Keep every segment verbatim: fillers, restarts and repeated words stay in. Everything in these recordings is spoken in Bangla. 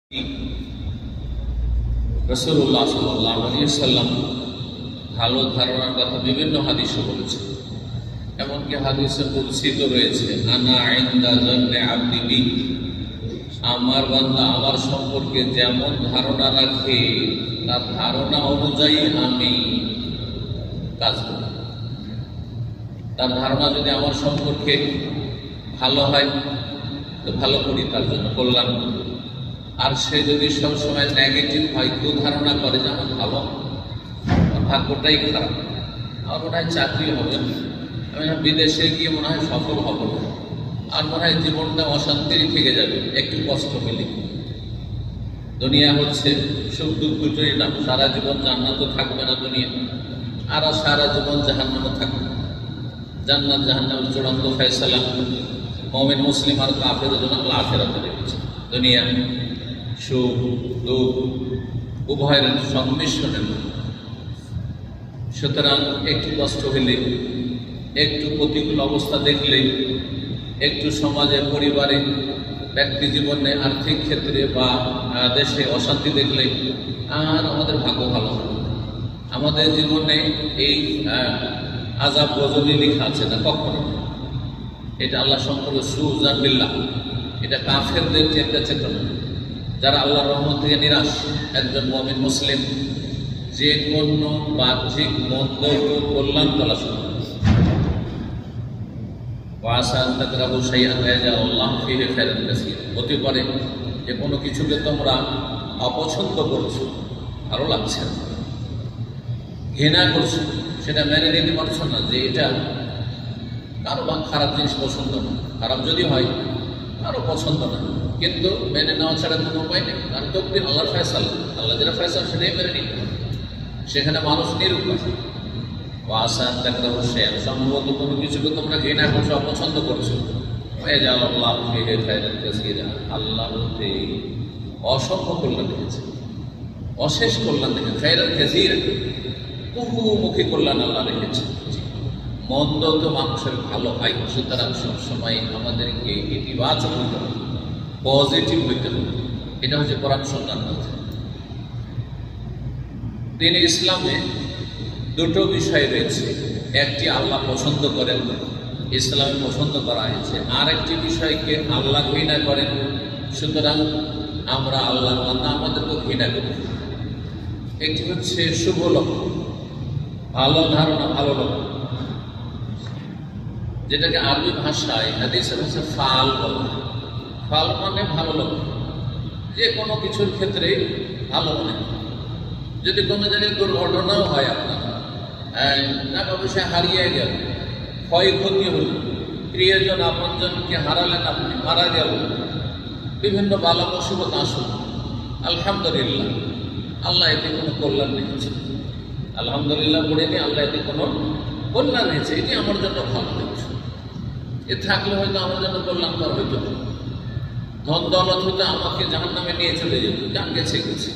রাসূলুল্লাহ সাল্লাল্লাহু আলাইহি ওয়াসাল্লাম ভালো ধারণার কথা বিভিন্ন হাদিসে বলেছেন। এমনকি হাদিসে কুদসি তো রয়েছে, আনা ইনদা যান্নি আবদি বি, আমার বান্দা আমার সম্পর্কে যেমন ধারণা রাখে তার ধারণা অনুযায়ী আমি কাজ করি। তার ধারণা যদি আমার সম্পর্কে ভালো হয় তো ভালো করি, তার জন্য কল্যাণ। আর সে যদি সবসময় নেগেটিভ হয়, কেউ ধারণা করে যে আমার ভালো, ভাগ্যটাই খারাপ, আমার মনে হয় চাকরি হবে না, আমি বিদেশে গিয়ে মনে হয় সফল হব না, আর মনে হয় জীবনটা অশান্তির থেকে যাবে, একটু কষ্ট পেলে। দুনিয়া হচ্ছে সুখ দুঃখ দুটোই না, সারা জীবন জান্নাতও থাকবে না দুনিয়া, আর সারা জীবন জাহান্নামও থাকবে না। জান্নাত জাহান্নামের চূড়ান্ত ফয়সালা মুমিন মুসলিম আর কাফেরের জন্য আল্লাহ আখিরাতে রেখেছে। দুনিয়া সুখ দুঃখ উভয়ের সংমিশ্রণের। সুতরাং একটু কষ্ট হলে, একটু প্রতিকূল অবস্থা দেখলে, একটু সমাজে পরিবারে ব্যক্তি জীবনে আর্থিক ক্ষেত্রে বা দেশে অশান্তি দেখলে আর আমাদের ভাগ্য ভালো হবে। আমাদের জীবনে এই আযাব গজবই লেখা আছে না, কখনো। এটা আল্লাহ সম্পর্কে সুজান বিল্লাহ, এটা কাফেরদের চিন্তা চেতনা, যারা আল্লাহর রহমত থেকে নিরাশ। একজন মুমিন মুসলিম যে কোনো বাহ্যিক মন্দ কল্যাণ তলাশ করে। হতে পারে যে কোনো কিছুকে তোমরা অপছন্দ করছো, ভালো লাগছে না, ঘৃণা করছো, সেটা মেনে নিতে পারছো না যে এটা কারো বা খারাপ জিনিস পছন্দ না, খারাপ যদি হয় কারো পছন্দ না, কিন্তু মেনে নেওয়া ছাড়া কোনো উপায় নেই। কারণ তকদির আল্লাহর ফয়সালা, আল্লাহ যেটা ফয়সালা সেটাই মেনে নিতে হবে। সেখানে মানুষ নিরুপায়। আসান তাকরাহু শাইআন, সম্ভবত কোনো কিছুকে তোমরা ঘৃণা করছো, অপছন্দ করছো, ওয়াজাআলাল্লাহু ফীহি খায়রান কাসীরা, আল্লাহ হতে অসংখ্য কল্যাণ রেখেছে, অশেষ কল্যাণ রেখেছে, খায়রান কাসীরা, বহুমুখী কল্যাণ আল্লাহ রেখেছে। মন্দ তো মানুষের ভালো হয়, সুতরাং সবসময় আমাদেরকে ইতিবাচক হতে হবে, পজিটিভ হইতে হবে। এটা হচ্ছে কোরআন সুন্নাহর মধ্যে। দ্বীন ইসলামে দুটো বিষয় রয়েছে, একটি আল্লাহ পছন্দ করেন, ইসলামে পছন্দ করা হয়েছে, আর একটি বিষয়কে আল্লাহ ঘৃণা করেন, সুতরাং আমরা আল্লাহর বান্দা আমাদেরকে ঘৃণা করি। একটি হচ্ছে শুভ লক্ষণ, ভালো ধারণা, ভালো লক্ষণ, যেটাকে আরবি ভাষায় হাদিসের ভাষায় ফাল বলা হয়। ফাল মানে ভালো লক্ষণ, যে কোনো কিছুর ক্ষেত্রে ভালো মনে হয়। যদি কোনো জায়গায় দুর্ঘটনাও হয়, আপনার টাকা পয়সা হারিয়ে গেল, ক্ষয়ক্ষতি হল, প্রিয়জন আপনজনকে হারালেন, আপনি মারা গেল, বিভিন্ন বালা মুসিবত আসুন, আলহামদুলিল্লাহ আল্লাহ এতে কোনো কল্যাণ রেখেছে, আলহামদুলিল্লাহ বলে নিয়ে আল্লাহ এতে কোনো কল্যাণ রেখেছে, এটি আমার জন্য ভালো হয়েছে। এ থাকলে হয়তো আমার জন্য কল্যাণকর হইতে হবে। ধন দৌলত হতে আমাকে জাহান্নামে নিয়ে চলে যেত, জান গেছে গেছে,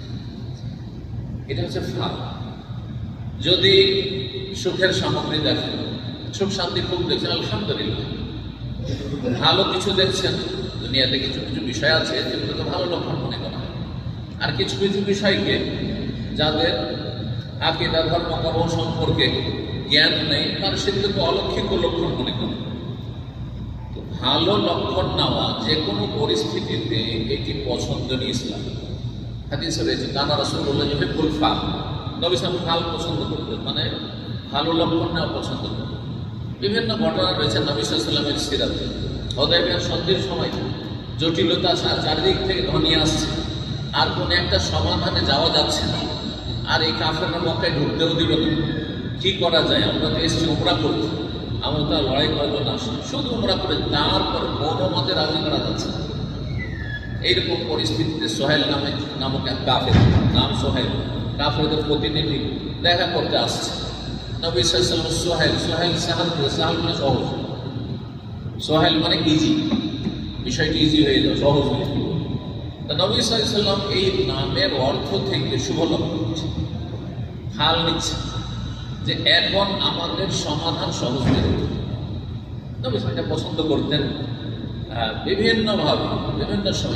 এটা হচ্ছে ফাল। যদি সুখের সামগ্রী দেখেন, সুখ শান্তি খুব দেখছেন, আলহামদুলিল্লাহ ভালো কিছু দেখছেন। দুনিয়াতে কিছু কিছু বিষয় আছে যেগুলোকে ভালো লক্ষণ মনে করা হয়, আর কিছু কিছু বিষয়কে যাদের আকীদা ধর্ম কর্ম সম্পর্কে জ্ঞান নেই, তার সেগুলোকে অলৌকিক লক্ষণ মনে করে। তো ভালো লক্ষণ নেওয়া যে কোনো পরিস্থিতিতে এটি পছন্দনীয়। ইসলাম হাদিসে রয়েছে, কানা রাসূলুল্লাহ ইউহিব্বুল ফাল, নবী সাল্লাল্লাহু ফাল পছন্দ করতেন, মানে ভালো লক্ষণ নেওয়া পছন্দ করতেন। বিভিন্ন ঘটনা রয়েছে নবী সাল্লাল্লাহু আলাইহি ওয়াসাল্লামের সিরাতে। হুদায়বিয়ার সন্ধির সময় জটিলতা চারিদিক থেকে ঘনিয়ে আসছে, আর কোনো একটা সমাধানে যাওয়া যাচ্ছে না, আর এই কাফেররা মক্কায় ঢুকতেও দিল না। কি করা যায়? আমরা তো এসেছি উমরা করতে, আমরা তো লড়াই করার জন্য আসি, শুধু উমরা করে, তারপর কোনো মতে রাজি করা যাচ্ছে না। এইরকম পরিস্থিতিতে সোহেল নামে নামক এক কাফের, নাম সোহেল, কাফেরদের প্রতিনিধি দেখা করতে আসছে। নবী সাল্লাল্লাহু আলাইহি ওয়াসাল্লাম সোহেল, সোহেল সাহাল, সাহাল মানে সহজ, সোহেল মানে ইজি, বিষয়টি ইজি হয়ে যাও, সহজ হয়ে যাবে। তা নবী সাল্লাল্লাহু আলাইহি ওয়াসাল্লাম এই নামের অর্থ থেকে শুভ লক্ষণ নিচ্ছে, হাল নিচ্ছে যে এখন আমাদের সমাধান সহজ হয়ে যাবে। নবী সাল্লাল্লাহু আলাইহি ওয়াসাল্লাম পছন্দ করতেন, বিভিন্নভাবে বিভিন্ন সময়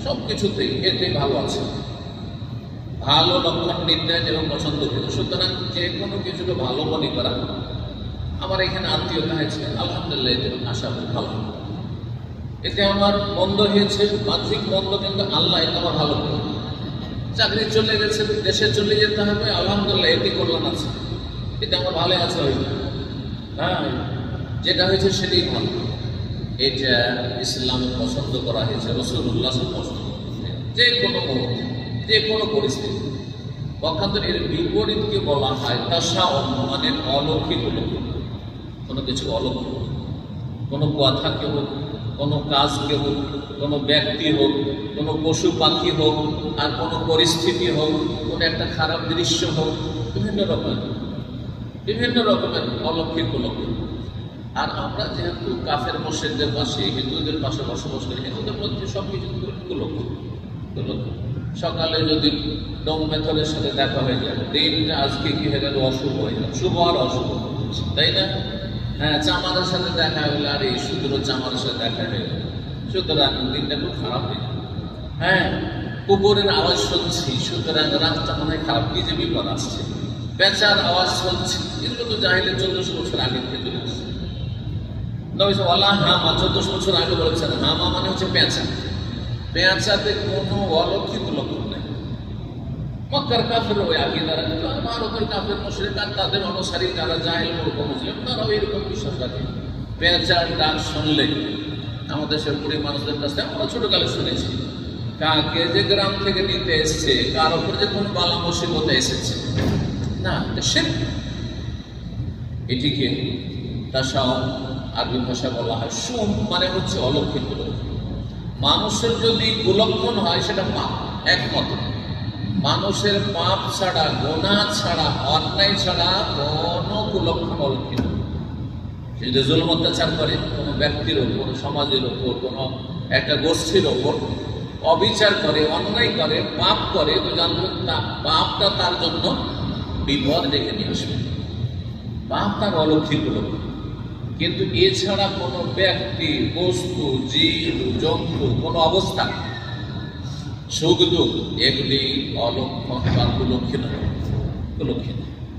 সব কিছুতেই এতে ভালো আছে, ভালো লক্ষণ নির্ণয় এবং পছন্দ করে। সুতরাং যে কোনো কিছুকে ভালো মনে করা, আমার এখানে আত্মীয়তা হয়েছে আলহামদুলিল্লাহ, এতে আশা করি ভালো। এতে আমার বন্ধ হয়েছে বাহ্যিক বন্ধ, কিন্তু আল্লাহ এটা আমার ভালো করে। চাকরি চলে গেছে, দেশে চলে যেতে হবে, আলহামদুলিল্লাহ এতে কল্যাণ আছে, এটা আমার ভালো আছে হয়তো। হ্যাঁ, যেটা হয়েছে সেটাই ভালো। এটা ইসলাম পছন্দ করা হয়েছে, রাসূলুল্লাহ পছন্দ করেছে। যে কোনো মুহূর্তে, যে কোনো পরিস্থিতি। পক্ষান্তরে এর বিপরীতকে বলা হয় তাশাউম, মানে অলৌকিক লক্ষণ। কোনো কিছু অলৌকিক, কোনো কথাকে হোক, কোনো কাজকে হোক, কোনো ব্যক্তি হোক, কোনো পশু পাখি হোক, আর কোনো পরিস্থিতি হোক, কোনো একটা খারাপ দৃশ্য হোক, বিভিন্ন রকমের বিভিন্ন রকমের অলৌকিক লক্ষণ। আর আমরা যেহেতু কাফের মুশরিকদের পাশে, হিন্দুদের পাশে বসবাস করি, হিন্দুদের মধ্যে সব কিছু লক্ষণ। সকালে যদি ডং মেথরের সাথে দেখা হয়ে যায়, দিনটা আজকে কি হয়ে গেল, অশুভ হয়ে গেল, শুভ আর অশুভ, তাই না? হ্যাঁ, চামারের সাথে দেখা হলে আর এই শুধু চামারের সাথে দেখা হয়ে গেল, সুতরাং দিনটা খুব খারাপ হয়ে গেল। হ্যাঁ, কুকুরের আওয়াজ শুনছি, সুতরাং রাতটা মনে হয় খারাপ, কি যে বিপদ আসছে। পেঁচার আওয়াজ শুনছি, এগুলো তো জাহিলের চোদ্দশো বছর আগে থেকে চলে আসছে। হামা চোদ্দশো বছর আগে বলেছেন, হামা মানে হচ্ছে পেঁচা। পেঁচাতে কোনো অলৌকিক লক্ষণ নেই। মক্কার কাফের ওই আকীদারা, ভারতের কাফের মুশরিক আর তাদের অনুসারী যারা জাহিল মূর্খ মুসলিম, তারাও এরকম বিশ্বাস রাখে। পেঁচার ডাক শুনলে, আমাদের দেশের বুড়ি মানুষদের কাছে আমরা ছোটকালে শুনেছি, কাকে যে গ্রাম থেকে নিতে এসছে, কার ওপর যে কোন বালা মুসিবতে এসেছে, না শিরক। এটিকে তাশাউম আরবি ভাষায় বলা হয় শুম, মানে হচ্ছে অলৌকিক লক্ষণ। মানুষের যদি কুলক্ষণ হয় সেটা পাপ, একমত। মানুষের পাপ ছাড়া, গুনাহ ছাড়া, অন্যায় ছাড়া কোনো কুলক্ষণ অলৌকিক। সে যে জুলম অত্যাচার করে কোনো ব্যক্তির ওপর, সমাজের ওপর, কোনো একটা গোষ্ঠীর ওপর অবিচার করে, অন্যায় করে, পাপ করে, তো জানতো না পাপটা তার জন্য বিপদ ডেকে নিয়ে আসবে। পাপ তার অলৌকিক লক্ষণ। কিন্তু এছাড়া কোনো ব্যক্তি, বস্তু, জীব, জন্তু, কোনো অবস্থা, সুখ দুঃখ, এগুলি অলক্ষণ বা কুলক্ষিত কুলক্ষিত।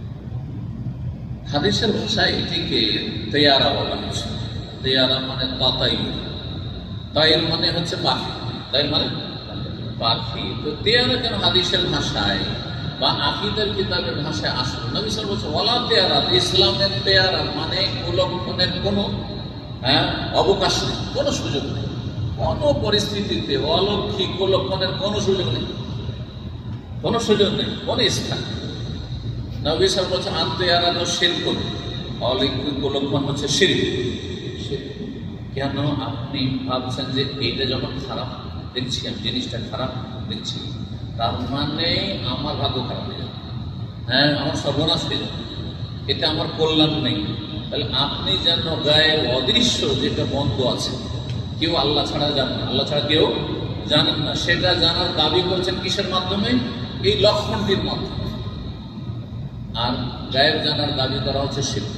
হাদিসের ভাষায় এটিকে তেয়ারা বলা হচ্ছে। তেয়ারা মানে তাতাই, তাইর মানে হচ্ছে পাখি, তাই মানে পাখি। তো তেয়ারা কেন হাদিসের ভাষায় বা আকীদার কিতাবের ভাষায় আসলো? নবী সাল্লাল্লাহু আলাইহি ওয়াসাল্লাম ওয়ালা তেয়ারা, ইসলামের তেয়ারা মানে কুলক্ষণের কোনো হ্যাঁ অবকাশ নেই, কোনো সুযোগ নেই। কোনো পরিস্থিতিতে অলৌকিক কুলক্ষণের কোনো সুযোগ নেই, কোনো সুযোগ নেই, কোনো স্থান। নবী সাল্লাল্লাহু আলাইহি ওয়াসাল্লাম আনতেয়ারা তো শিরক, অলৌকিক কুলক্ষণ হচ্ছে শিরক। কেন আপনি ভাবছেন যে এইটা যখন খারাপ দেখছি, আমি জিনিসটা খারাপ দেখছি, তার মানে আমার ভাগ্য খারাপ হয়ে যাবে, হ্যাঁ আমার সর্বনাশ হয়ে যাবে, এটা আমার কল্যাণ নেই। তাহলে আপনি যেন গায়ে অদৃশ্য যেটা বন্ধ আছে, কেউ আল্লাহ ছাড়া জানেন না, আল্লাহ ছাড়া কেউ জানেন না, সেটা জানার দাবি করছেন কিসের মাধ্যমে? এই লক্ষণটির মাধ্যমে। আর গায়েব জানার দাবি করা হচ্ছে শিরক।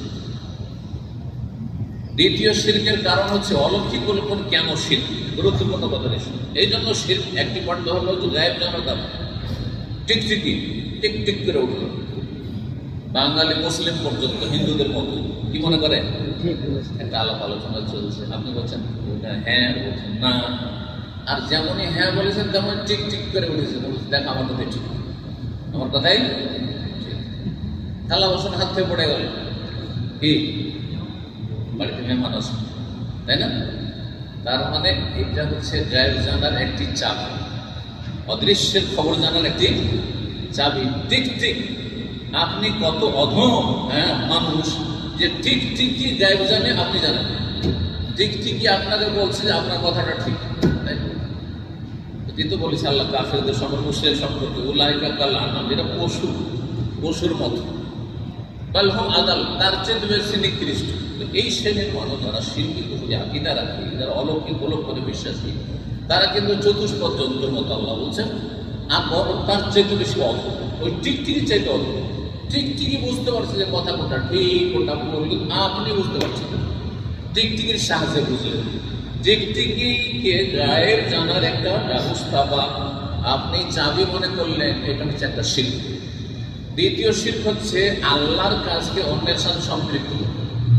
দ্বিতীয় শিরকের কারণ হচ্ছে অলৌকিক লক্ষণ। কেন শিরক? গুরুত্বপূর্ণ কথা শুনুন। এই জন্য শিরক একটি পর্দা হলো যে গায়েব জানার দাবি। টিকটিকি টিক টিক করে উঠল, বাঙালি মুসলিম পর্যন্ত হিন্দুদের মতো কি মনে করে? একটা আলাপ আলোচনা চলছে, আপনি বলছেন হ্যাঁ, বলছেন না, আর যেমনই হ্যাঁ বলেছেন তেমন টিক টিক করে উঠেছে, দেখ আমার কথাই ঠিক, আমার কথাই ঠিক। থালা বাসন হাত থেকে পড়ে গেল, কি বাড়িতে মেহমান আছে, তাই না? তার মানে এটা হচ্ছে গায়েব জানার একটি চাবি, অদৃশ্যের খবর জানার একটি চাবি। ঠিক ঠিক আপনি কত অধম হ্যাঁ মানুষ যে ঠিক ঠিকই গায়েব জানে, আপনি জানেন ঠিক ঠিকই আপনাকে বলছে যে আপনার কথাটা ঠিক, তাই কিন্তু বলেছে আল্লাহ কাফেরদের সম্পর্কে, মুশরিকদের সম্পর্কে, উলাইকা কাল আনাম, এটা পশু, পশুর মতো, বালহুম আদাল, তার চেয়ে বেশি নিকৃষ্ট। এই শ্রেণীর মানুষ যারা শিরকি কুফরি আকীদা রাখে, যারা অলৌকিক অলৌকিক বিশ্বাসী, তারা কিন্তু চতুষ্পদ জন্তুর মতো আল্লাহ বলছেন, আর তার চাইতে বেশি অদ্ভুত, ওই টিকটিকি চাইতে অদ্ভুত। টিকটিকি বুঝতে পারছে যে কথা কোনটা ঠিক কোনটা ভুল, আপনি বুঝতে পারছেন টিকটিকির সাহায্যে বুঝলেন। টিকটিকিকে গায়েব জানার একটা ব্যবস্থা বা আপনি চাবি মনে করলেন, এটা হচ্ছে একটা শিল্প। দ্বিতীয় শিল্প হচ্ছে আল্লাহর কাজকে অন্যের সাথে সম্পৃক্ত করা,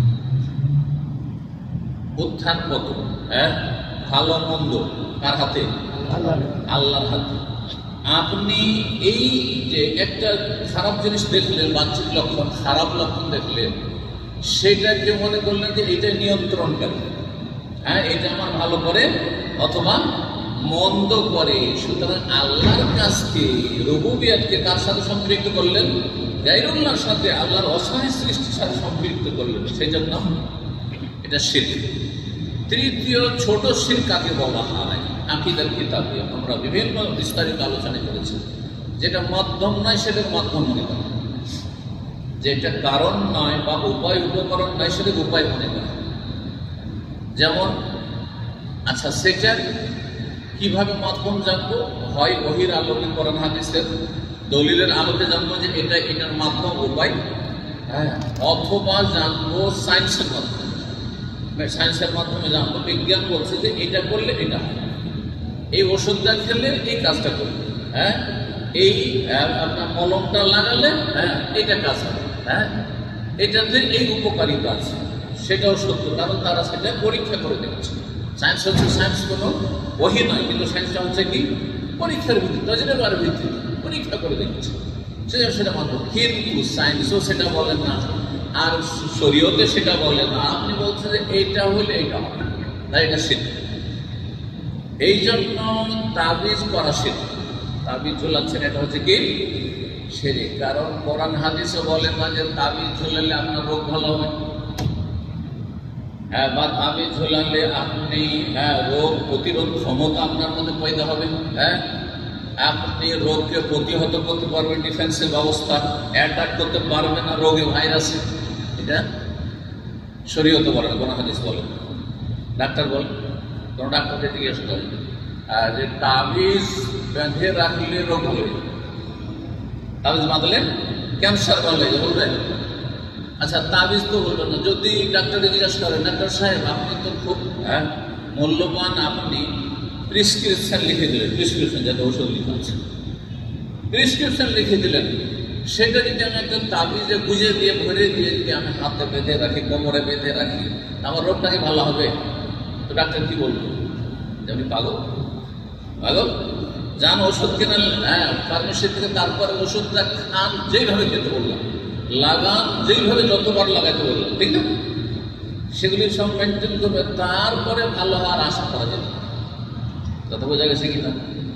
উত্থান পতন, হ্যাঁ, ভালো মন্দ কার হাতে? আল্লাহর হাতে। আপনি এই যে একটা খারাপ জিনিস দেখলেন, বাহ্যিক লক্ষণ, খারাপ লক্ষণ দেখলেন, সেটাকে মনে করলেন যে এটা নিয়ন্ত্রণ করে, হ্যাঁ, এটা আমার ভালো করে অথবা মন্দ করে। সুতরাং আল্লাহর কাজকে, রুবুবিয়াতকে কার সাথে সম্পৃক্ত করলেন? গায়রুল্লাহর সাথে, আল্লাহর অসহায় সৃষ্টির সাথে সম্পৃক্ত করলেন। সেই জন্য এটা শিরক। তৃতীয় ছোট শিরক কাকে বলা হয়? আকীদার কিতাবে আমরা বিভিন্ন বিস্তারিত আলোচনা করেছি। যেটা মাধ্যম নয় সেটাকে মাধ্যম মনে করা, যেটা কারণ নয় বা উপায় উপকরণ নয় সেটাকে উপায় মনে করা। যেমন, আচ্ছা সেটা কিভাবে মাধ্যম জানবো? হয় ওহীর আলোকে, কোরআন হাদিসের দলিলের আলোকে জানবো যে এটা এটার মাধ্যম, উপায়, হ্যাঁ, অথবা জানবো সায়েন্সের মাধ্যমে। সায়েন্সের মাধ্যমে জানবো, বিজ্ঞান বলছে যে এটা করলে এটা হয়, এই ওষুধটা খেলে এই কাজটা করবে, হ্যাঁ, এই আপনার মলমটা লাগালে, হ্যাঁ, এটা কাজ হবে, হ্যাঁ, এটাতে এই উপকারিতা আছে। সেটাও সত্য, কারণ তারা সেটা পরীক্ষা করে দেখেছে। সায়েন্স হচ্ছে, সায়েন্স কোনো ওহী নয়, কিন্তু সায়েন্সটা হচ্ছে কি? পরীক্ষার ভিত্তিতে, তজরিবার ভিত্তিতে পরীক্ষা করে দেখেছে, সেটা সেটা মাধ্যম। কিন্তু সায়েন্সও সেটা বলে না, আর শরীয়তে সেটা বলে না। আপনি বলছেন যে এইটা হলে এইটা হবে, তাই এটা শিরক। এই জন্য তাবিজ করা শিরক। তাবিজ ঝোলাচ্ছেন, এটা হচ্ছে কি? শিরক। কারণ কোরআন হাদিসে বলে না যে তাবিজ ঝোলালে আপনার রোগ ভালো হবে, হ্যাঁ, বা তাবিজ ঝোলালে আপনি, হ্যাঁ, রোগ প্রতিরোধ ক্ষমতা আপনার মধ্যে পয়দা হবে, হ্যাঁ, আপনি রোগকে প্রতিহত করতে পারবেন, ডিফেন্সের ব্যবস্থা, অ্যাটাক করতে পারবে না রোগে, ভাইরাসে। এটা শরীয়তে বলে না, কোন হাদিস বলে, ডাক্তার বলে, কোন ডাক্তারকে জিজ্ঞেস করে যে তাবিজ বেঁধে রাখলে রোগ হবে, তাবিজ বাঁধলে ক্যান্সার বলে, বলবেন? আচ্ছা, তাবিজ তো বলবেন না। যদি ডাক্তারকে জিজ্ঞাসা করেন, ডাক্তার সাহেব আপনি তো খুব, হ্যাঁ, মূল্যবান, আপনি প্রেসক্রিপশন লিখে দিলেন, প্রেসক্রিপশন যাতে ওষুধ লিখে আছে, প্রেসক্রিপশন লিখে দিলেন, সেটা যদি আমি একটা তাবিজে গুঁজে দিয়ে ভরে দিয়ে যদি আমি হাতে বেঁধে রাখি, কোমরে বেঁধে রাখি, আমার রোগটা কি ভালো হবে? তো ডাক্তার কি বলবো? যে আপনি পাগল, পাগল, যান ওষুধ কিনে, হ্যাঁ, ফার্মেসি থেকে, তারপরে ওষুধটা খান, যেইভাবে খেতে বললাম, লাগান যেইভাবে, যতবার লাগাইতে বললাম, ঠিক না? সেগুলি সব মেনটেন করবে, তারপরে ভালো হওয়ার আশা করা যাবে। কথা বোঝা গেছে কিনা?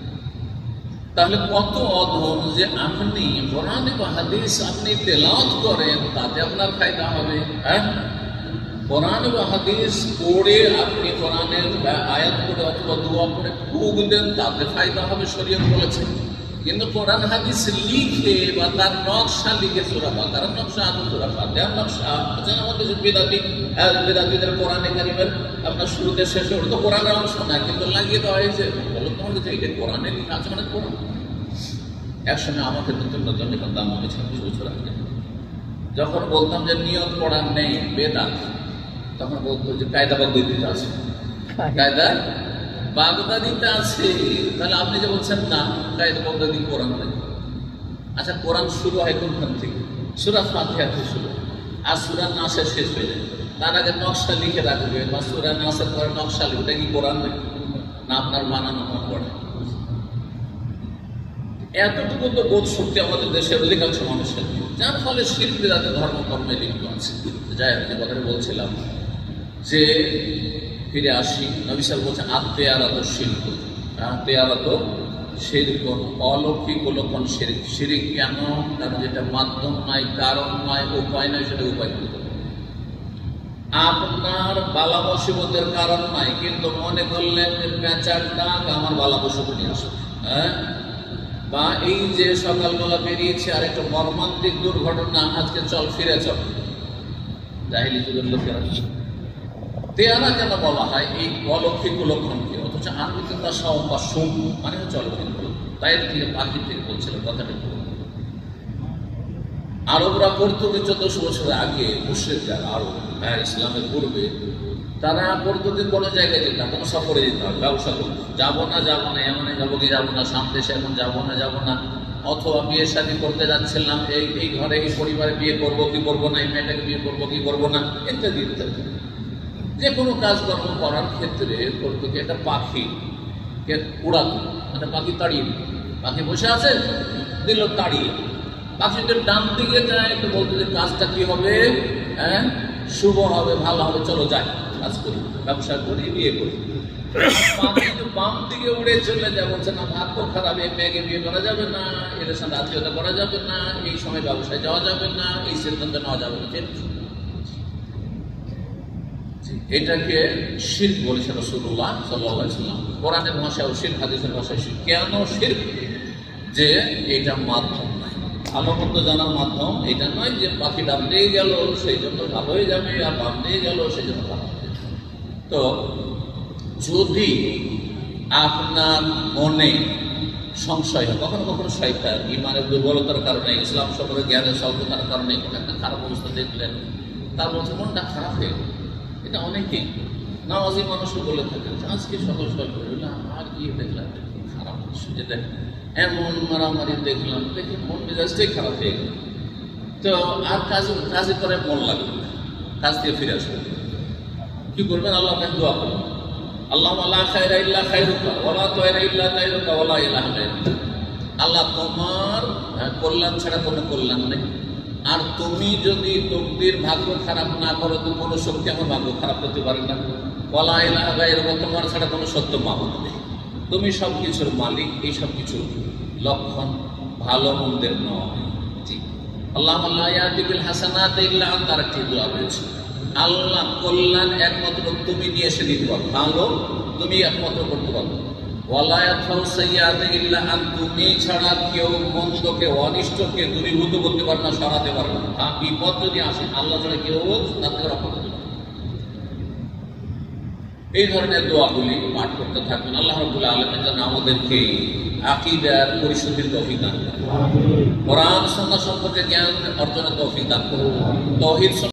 তাহলে কত অধম যে আপনি কোরআন বা হাদিস আপনি তেলাওয়াত করেন, তাতে আপনার ফায়দা হবে, হ্যাঁ, কোরআন বা হাদিস পড়ে আপনি কোরআনের আয়াত পড়ে অথবা দোয়া পড়ে ফুক দেন, তাতে ফায়দা হবে, শরীয়ত বলেছে। কিন্তু কোরআন হাদিস লিখে বা তার নকশা লিখে, সূরা বাকারার নকশা, সূরা ফাতিহার নকশা, আমাদের যে বিদাতি বিদাতিদের কোরআনে কারিমের আপনার শুরুতে শেষে ওটা তো কোরআনের অংশ না, কিন্তু লাগিয়ে দেওয়া হয়েছে। বলো তোমাদের যে এটা কোরআনে লিখা আছে, মানে কোরআন। একসময় আমাকে নতুন নতুন যখন দাম আমি ছাব্বিশ বছর আগে যখন বলতাম যে নিয়ত পড়ার নেই, বেদাত, তখন বলতো যে কায়দা পদ্ধতিতে আছে, কায়দা বাগদাদিতে আছে। তাহলে আপনি যে বলছেন না কায়দা পদ্ধতি কোরআন নেই। আচ্ছা, কোরআন শুরু হয় কোনখান থেকে? সূরা ফাতিহা থেকে শুরু, আর সূরা নাসের শেষ হয়ে যায়। তার আগে নকশা লিখে রাখবে, বা সূরা নাসের পরে নকশা লিখবে, এটা কি কোরআন নেই? না আপনার বানানো মন পড়ে? এতটুকু তো বোধ শক্তি আমাদের দেশের অধিকাংশ মানুষের, যার ফলে শিরক বিদআতের ধর্মকর্মে লিপ্ত আছে। যাই আপনি কথাটা বলছিলাম যে ফিরে আসি, নবী সাল্লাল্লাহু আলাইহি ওয়াসাল্লাম বলছেন আত-তিয়ারাত শিরক, আত-তিয়ারাত শিরক, অলৌকিক উলক্ষণ শিরক। শিরক কেন? কারণ যেটা মাধ্যম নয়, কারণ নয়, উপায় নয়, সেটা উপায় করতে হবে। আপনার বালা মুসিবতের কারণ নয়, কিন্তু মনে করলেন যে পেঁচার ডাক আমার বালা মুসিবত নিয়ে আসবে, হ্যাঁ, বা এই যে সকালবেলা বেরিয়েছে আর একটা মর্মান্তিক দুর্ঘটনা, আজকে চল ফিরে চল, জাহিলি যুগের লোকেরা। তেয়ারা কেন বলা হয় এই অলৌকিক লক্ষণকে? অথচ আরবিতে তার সব বা সুম মানে হচ্ছে অলৌকিক লক্ষণ। তাই থেকে পাখি থেকে বলছিলাম কথাটা। আরবরা পর্তুগিজ চোদ্দশো বছর আগে, মুশরিকরা আরব, হ্যাঁ, ইসলামের পূর্বে তারা প্রতিদিন কোনো জায়গায় যেতাম, কোনো সফরে যেতে হবে, ব্যবসা করতে যাবো না যাবো না এমনে যাবো কি যাবো না, সামনে দেশে এখন যাবো না যাবো না, অথবা বিয়ে শাদী করতে যাচ্ছিলাম, এই এই ঘরে এই পরিবারে বিয়ে করবো কি করবো না, এই মেয়েটাকে বিয়ে করবো কি করবো না, ইত্যাদি ইত্যাদি। যে কোনো কাজকর্ম করার ক্ষেত্রে করতো কি একটা পাখি কে উড়াতো, মানে পাখি তাড়িয়ে দিত। পাখি বসে আছে, দিল তাড়িয়ে। পাখি যদি ডান দিকে যায় তো বলতো যে কাজটা কি হবে, হ্যাঁ শুভ হবে, ভালো হবে, চলো যাই কাজ করি, ব্যবসা করি, বিয়ে করি। পাখি যদি বাম দিকে উড়ে চলে যায়, বলছে না ভাগ্য খারাপ, এই মেয়েকে বিয়ে করা যাবে না, এদের সাথে আত্মীয়তা করা যাবে না, এই সময় ব্যবসায় যাওয়া যাবে না, এই সিদ্ধান্ত নেওয়া যাবে না। এটাকে শিরক বলেছেন রাসূলুল্লাহ সাল্লাল্লাহু আলাইহি ওয়াসাল্লাম। কোরআনের ভাষায় ও শিরক, হাদিসের ভাষায় শিরক। কেন শিরক? যে এটা মাধ্যম নয়, ভালো মন্দ জানার মাধ্যম এটা নয় যে পাখি ডান দিয়ে গেল সেই জন্য ভালো হয়ে যাবে, আর বাম দিয়ে গেল সেই জন্য ভালো হয়ে যাবে। তো যদি আপনার মনে সংশয় হয়, কখনো কখনো শয়তান ইমানের দুর্বলতার কারণে, ইসলাম সম্পর্কে জ্ঞানের স্বল্পতার কারণে কোনো একটা খারাপ অবস্থা দেখলেন, তার মধ্যে মনটা খারাপ হয়ে গেল। এটা অনেকেই নামাজি মানুষও বলে থাকেন, আজকে সকাল সকাল করে আর কি দেখলাম খারাপ দৃশ্য, যেটা এমন মারামারি দেখলাম, দেখে মন মেজাজটাই খারাপ হয়ে গেল। তো আর কাজ কাজে করে মন লাগবে না, কাজ থেকে ফিরে আসবে। কি করবেন? আল্লাহ কাছে দোয়া করবেন, আল্লাহ লা খায়রা ইল্লা খায়রুকা ওয়ালা তায়রা ইল্লা তায়রুকা ওয়ালা ইলাহা ইল্লা আল্লাহ, তোমার কল্যাণ ছাড়া কোনো কল্যাণ নেই, আর তুমি যদি তকদির ভাগ্য খারাপ না করো তো কোনো শক্তি আমার ভাগ্য খারাপ করতে পারে না। ওয়ালা ইলাহা ইল্লাল্লাহ, তোমার ছাড়া কোনো সত্য মাবুদ নেই, তুমি সব কিছুর মালিক। এই সব কিছুর লক্ষণ ভালো মন্দের নয়। জি, আল্লাহ লা ইয়াতি বিল হাসানাতি ইল্লা আনতা, আরেকটি দোয়া রয়েছে, আল্লাহ কল্যাণ একমাত্র তুমি নিয়ে এসে দিতে পারো, ভালো তুমি একমাত্র করতে পারো। ওয়ালা ইয়াদফাউ সাইয়্যাতি ইল্লা আন, তুমি ছাড়া কেউ মন্দকে অনিষ্টকে দূরীভূত করতে পারে না, সরাতে পারে না। হ্যাঁ, বিপদ যদি আসে আল্লাহ ছাড়া কেউ তার থেকে রক্ষা করতে পারে। এই ধরনের দোয়াগুলি পাঠ করতে থাকবেন। আল্লাহ রাব্বুল আলামিন যেন আমাদেরকে আকীদার পরিশুদ্ধির তৌফিক দান করেন, কোরআন সুন্নাহ সম্পর্কে জ্ঞান অর্জনের তৌফিক দান করেন, তাওহীদ